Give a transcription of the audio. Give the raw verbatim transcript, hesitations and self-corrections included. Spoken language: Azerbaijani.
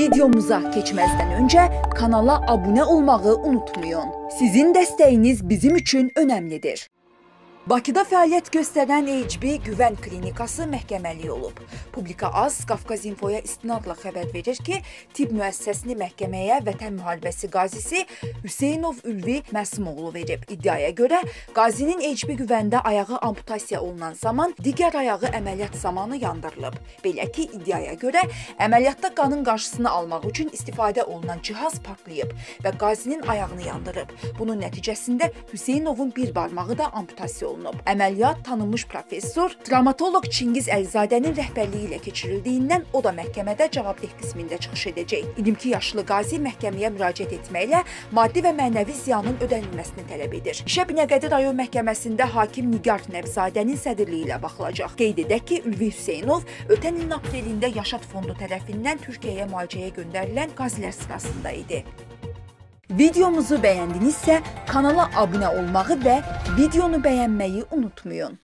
Videomuza keçməzdən öncə kanala abunə olmağı unutmayın. Sizin dəstəyiniz bizim üçün önəmlidir. Bakıda fəaliyyət göstərən H B Güvən Klinikası məhkəməli olub. Publika Az Qafqaz İnfoya istinadla xəbər verir ki, tibb müəssisəsini məhkəməyə Vətən müharibəsi qazisi Hüseynov Ülvi Məsimoğlu verib. İddiaya görə qazinin H B Güvəndə ayağı amputasiya olunan zaman digər ayağı əməliyyat zamanı yandırılıb. Belə ki, iddiaya görə əməliyyatda qanın qarşısını almaq üçün istifadə olunan cihaz partlayıb və qazinin ayağını yandırıb. Bunun nəticəsində Hüseynovun bir barmağı da amputasiya olunub. Əməliyyat tanınmış professor, travmatoloq Çingiz Əlizadənin rəhbərliyi ilə keçirildiyindən o da məhkəmədə cavabdeh qismində çıxış edəcək. iyirmi iki yaşlı qazi məhkəməyə müraciət etməklə maddi və mənəvi ziyanın ödənilməsini tələb edir. İşə Binəqədi rayon məhkəməsində hakim Nigar Nəbzadənin sədrliyi ilə baxılacaq. Qeyd edək ki, Ülvi Hüseynov ötən ilin aprelində Yaşad Fondu tərəfindən Türkiyəyə müalicəyə göndərilən qazilər sırasında idi. Videomuzu bəyəndinizsə kanala abunə olmağı və videonu bəyənməyi unutmayın.